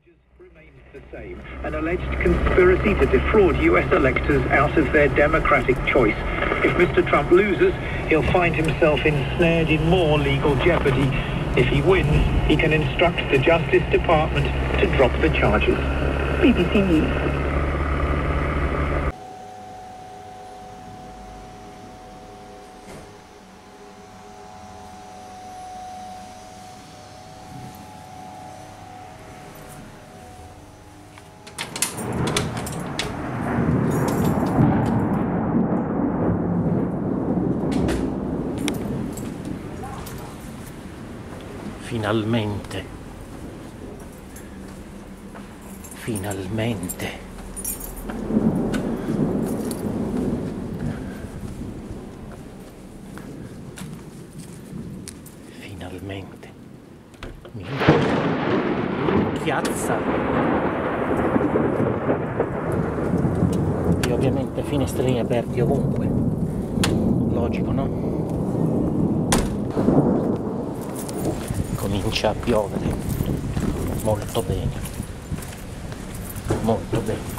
The same, an alleged conspiracy to defraud US electors out of their democratic choice. If Mr. Trump loses, he'll find himself ensnared in more legal jeopardy. If he wins, he can instruct the Justice Department to drop the charges. BBC News. Finalmente. Finalmente. Finalmente. Chiazza. E ovviamente finestrini aperti ovunque. Logico, no? Comincia a piovere. Molto bene. Molto bene.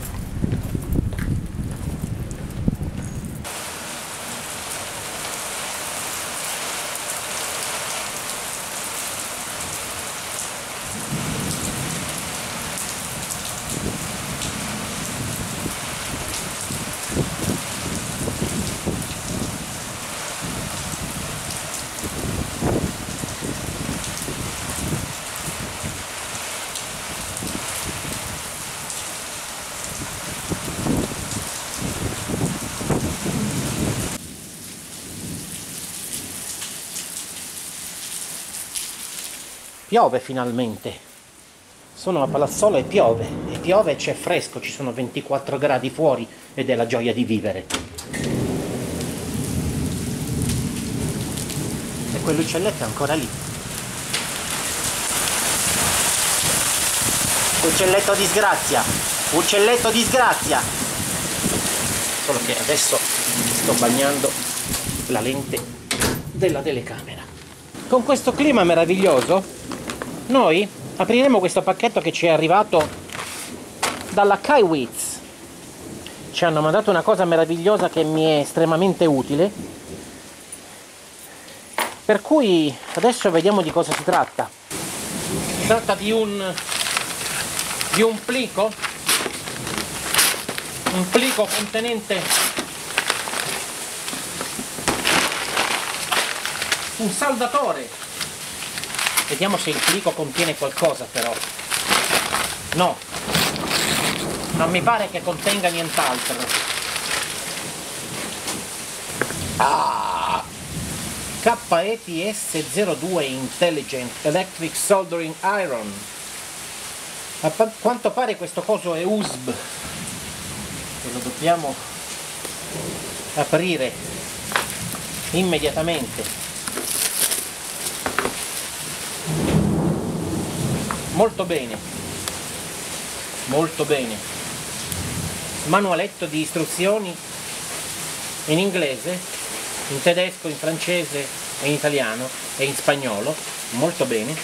Piove finalmente. Sono a Palazzolo e piove e c'è fresco, ci sono 24 gradi fuori ed è la gioia di vivere. E quell'uccelletto è ancora lì. Uccelletto disgrazia! Uccelletto disgrazia! Solo che adesso sto bagnando la lente della telecamera. Con questo clima meraviglioso noi apriremo questo pacchetto che ci è arrivato dalla Kaiwitz. Ci hanno mandato una cosa meravigliosa che mi è estremamente utile, per cui adesso vediamo di cosa si tratta. Si tratta di un plico contenente un saldatore. Vediamo se il plico contiene qualcosa, però. No, non mi pare che contenga nient'altro. KETS-02 Intelligent Electric Soldering Iron. A quanto pare questo coso è USB e lo dobbiamo aprire immediatamente. Molto bene, molto bene. Manualetto di istruzioni in inglese, in tedesco, in francese e in italiano e in spagnolo. Molto bene.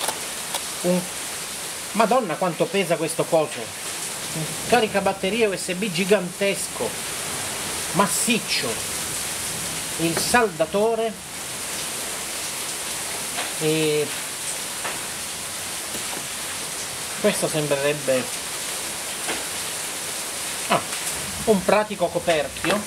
Madonna quanto pesa questo coso. Un caricabatterie USB gigantesco, massiccio. Il saldatore e questo sembrerebbe un pratico coperchio,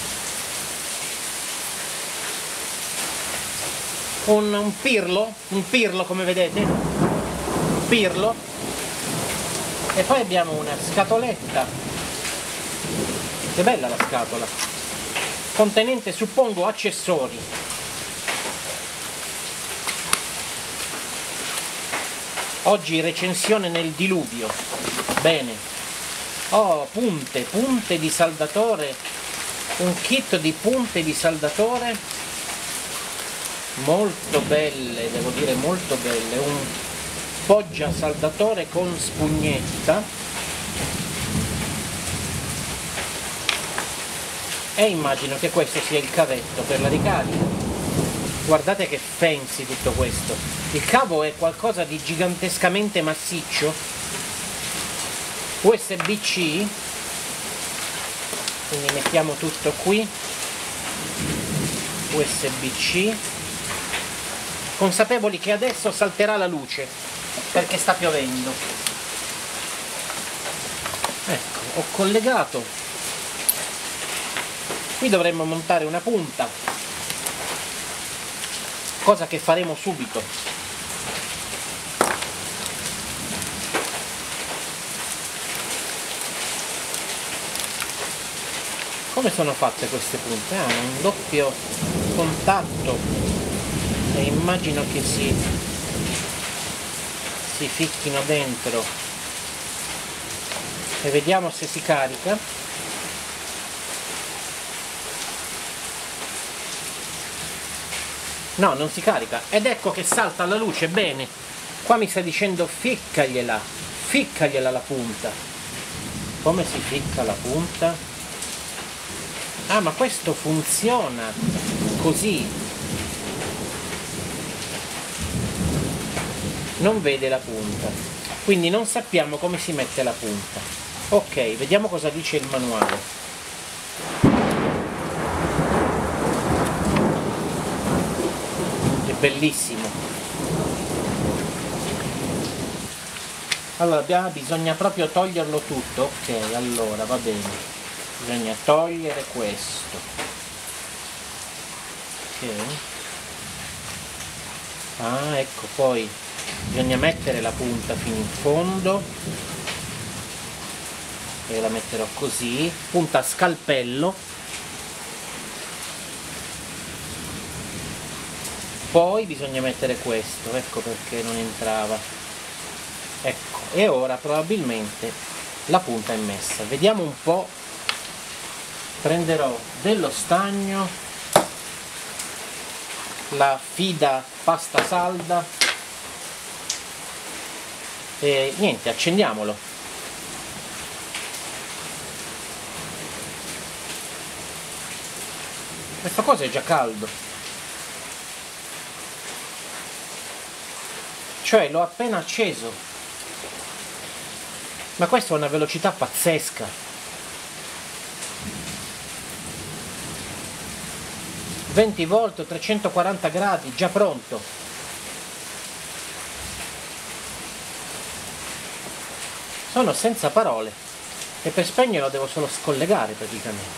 un pirlo come vedete, un pirlo, e poi abbiamo una scatoletta, che bella la scatola, contenente suppongo accessori. Oggi recensione nel diluvio. Bene. Oh, punte di saldatore. Un kit di punte di saldatore. Molto belle, devo dire molto belle. Un poggia saldatore con spugnetta. E immagino che questo sia il cavetto per la ricarica. Guardate che fancy tutto questo. Il cavo è qualcosa di gigantescamente massiccio USB-C, quindi mettiamo tutto qui, USB-C, consapevoli che adesso salterà la luce perché sta piovendo. Ecco, ho collegato. Qui dovremmo montare una punta, cosa che faremo subito. Come sono fatte queste punte? Hanno un doppio contatto e immagino che si ficchino dentro, e vediamo se si carica. No, non si carica, ed ecco che salta la luce. Bene, qua mi sta dicendo ficcagliela la punta. Come si ficca la punta? Ah, ma questo funziona così. Non vede la punta, quindi non sappiamo come si mette la punta. Ok, vediamo cosa dice il manuale. È bellissimo. Allora, bisogna proprio toglierlo tutto. Ok, allora va bene. Bisogna togliere questo. Ok. Ah, ecco, poi bisogna mettere la punta fino in fondo. E la metterò così, punta a scalpello. Poi bisogna mettere questo, ecco perché non entrava. Ecco, e ora probabilmente la punta è messa. Vediamo un po'. Prenderò dello stagno, la Fida pasta salda e niente, accendiamolo. Questa cosa è già caldo, cioè l'ho appena acceso, ma questa è una velocità pazzesca. 20 volt, 340 gradi, già pronto. Sono senza parole, e per spegnerlo devo solo scollegare praticamente.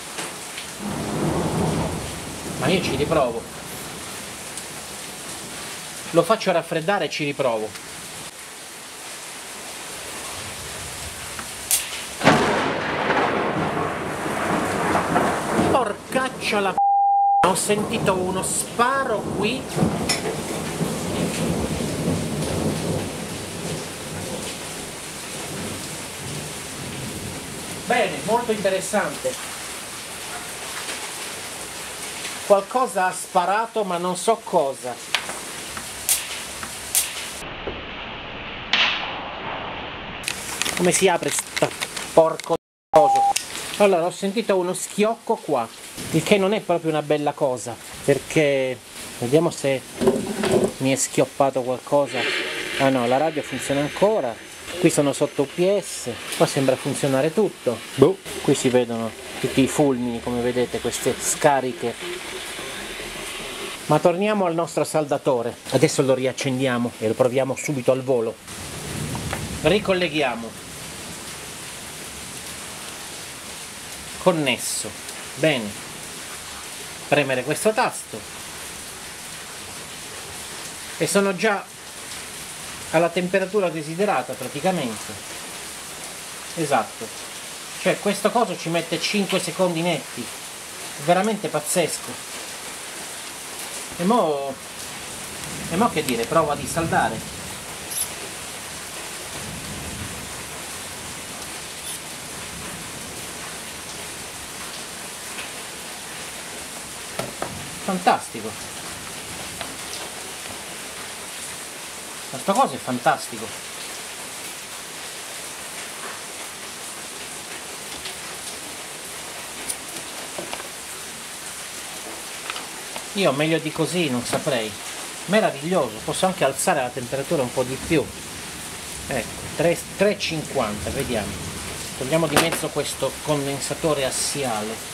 Ma io ci riprovo. Lo faccio raffreddare e ci riprovo. Porcaccia la p***a! Ho sentito uno sparo qui. Bene, molto interessante. Qualcosa ha sparato, ma non so cosa. Come si apre sta porco coso? Allora, ho sentito uno schiocco qua, il che non è proprio una bella cosa, perché vediamo se mi è schioppato qualcosa. Ah no, la radio funziona ancora, qui sono sotto UPS, qua sembra funzionare tutto. Boh. Qui si vedono tutti i fulmini, come vedete, queste scariche. Ma torniamo al nostro saldatore, adesso lo riaccendiamo e lo proviamo subito al volo. Ricolleghiamo. Connesso. Bene, premere questo tasto e sono già alla temperatura desiderata praticamente. Esatto, cioè questo coso ci mette 5 secondi netti, veramente pazzesco. E mo che dire, prova a risaldare. Fantastico, questa cosa è fantastico. Io meglio di così non saprei. Meraviglioso, posso anche alzare la temperatura un po' di più. ecco, 3,50, vediamo. Togliamo di mezzo questo condensatore assiale.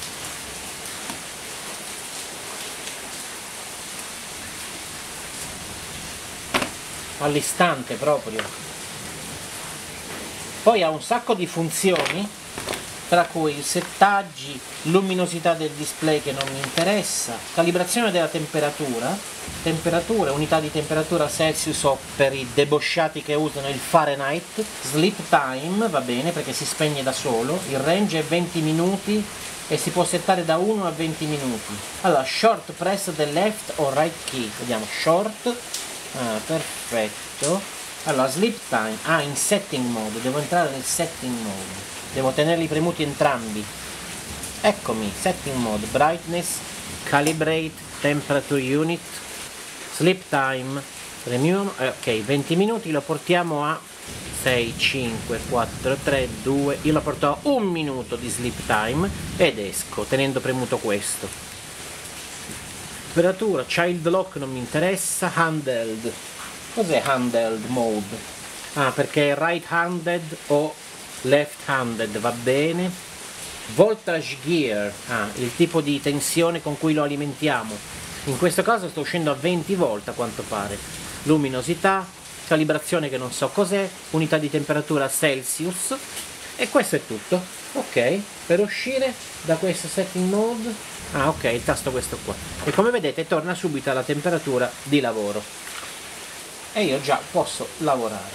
All'istante proprio. Poi ha un sacco di funzioni, tra cui i settaggi, luminosità del display che non mi interessa, calibrazione della temperatura, unità di temperatura Celsius o per i debosciati che usano il Fahrenheit, sleep time, va bene perché si spegne da solo, il range è 20 minuti e si può settare da 1 a 20 minuti. Allora, short press the left or right key, vediamo, short, perfetto. Allora, sleep time, in setting mode, devo entrare nel setting mode. Devo tenerli premuti entrambi. Eccomi, setting mode, brightness, calibrate, temperature unit, sleep time, premium, ok, 20 minuti, lo portiamo a 6, 5, 4, 3, 2, io lo porto a 1 minuto di sleep time ed esco, tenendo premuto questo. Temperatura, child lock non mi interessa, handheld. Cos'è handheld mode? Perché è right handed o left handed, va bene. Voltage gear, il tipo di tensione con cui lo alimentiamo. In questo caso sto uscendo a 20 volt a quanto pare. Luminosità, calibrazione che non so cos'è, unità di temperatura Celsius e questo è tutto. Ok, per uscire da questo setting mode, ok, il tasto questo qua. E come vedete torna subito alla temperatura di lavoro. E io già posso lavorare.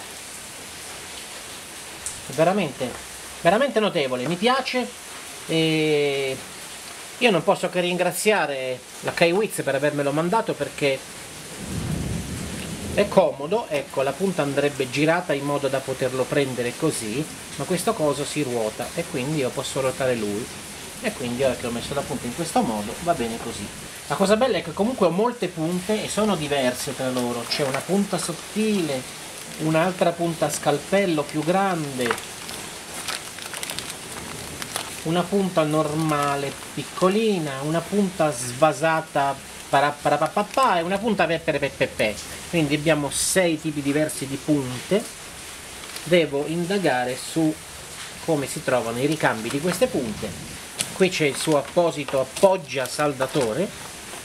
Veramente, veramente notevole, mi piace e io non posso che ringraziare la K-Wiz per avermelo mandato perché è comodo, ecco, la punta andrebbe girata in modo da poterlo prendere così, ma questo coso si ruota e quindi io posso ruotare lui e quindi ora che ho messo la punta in questo modo va bene così. La cosa bella è che comunque ho molte punte e sono diverse tra loro, c'è una punta sottile, un'altra punta a scalpello più grande, una punta normale piccolina, una punta svasata e una punta pepe. Quindi abbiamo 6 tipi diversi di punte. Devo indagare su come si trovano i ricambi di queste punte. Qui c'è il suo apposito appoggia saldatore.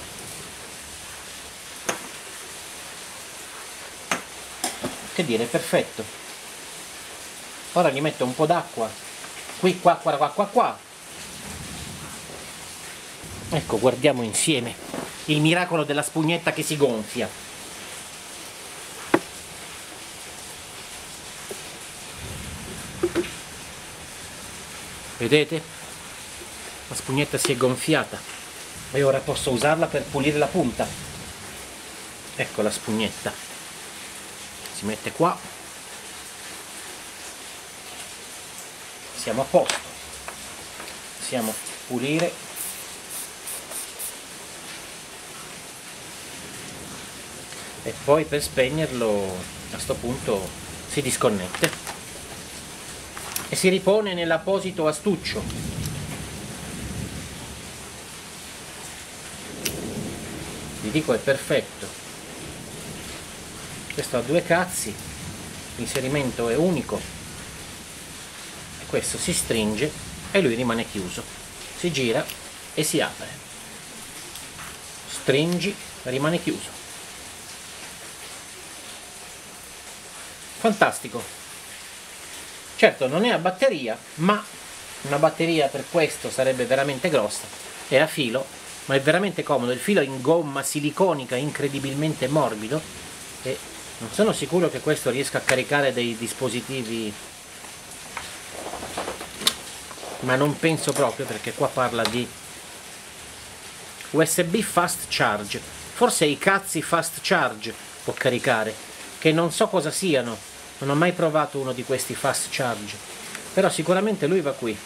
Che dire, perfetto. Ora gli metto un po' d'acqua qui, qua. Ecco, guardiamo insieme il miracolo della spugnetta che si gonfia. Vedete? La spugnetta si è gonfiata e ora posso usarla per pulire la punta. Ecco la spugnetta. Si mette qua, siamo a posto, possiamo pulire e poi per spegnerlo a sto punto si disconnette e si ripone nell'apposito astuccio. Vi dico, è perfetto. Questo ha 2 cazzi, l'inserimento è unico e questo si stringe e lui rimane chiuso, si gira e si apre, stringi, rimane chiuso. Fantastico. Certo non è a batteria, ma una batteria per questo sarebbe veramente grossa, è a filo, ma è veramente comodo, il filo è in gomma siliconica incredibilmente morbido e non sono sicuro che questo riesca a caricare dei dispositivi, ma non penso proprio perché qua parla di USB fast charge, forse i cazzi fast charge può caricare, che non so cosa siano, non ho mai provato uno di questi fast charge, però sicuramente lui va qui.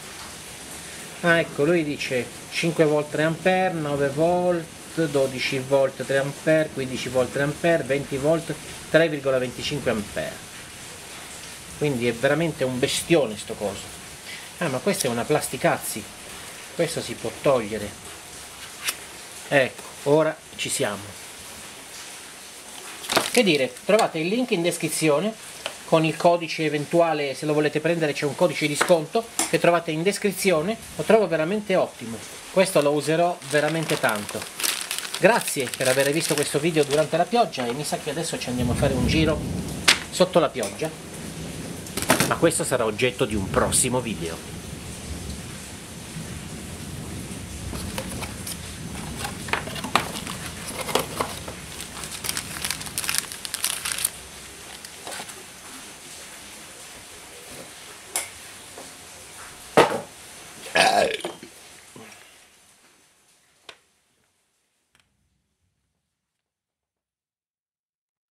Ecco, lui dice 5 volt 3 A, 9 volt 12 volt 3 A, 15 volt 3 A, 20 volt 3,25 A. Quindi è veramente un bestione sto coso. Ma questa è una plasticazzi, questo si può togliere. Ecco, ora ci siamo. Che dire, trovate il link in descrizione con il codice eventuale, se lo volete prendere c'è un codice di sconto che trovate in descrizione. Lo trovo veramente ottimo, questo lo userò veramente tanto. Grazie per aver visto questo video durante la pioggia, e mi sa che adesso ci andiamo a fare un giro sotto la pioggia, ma questo sarà oggetto di un prossimo video.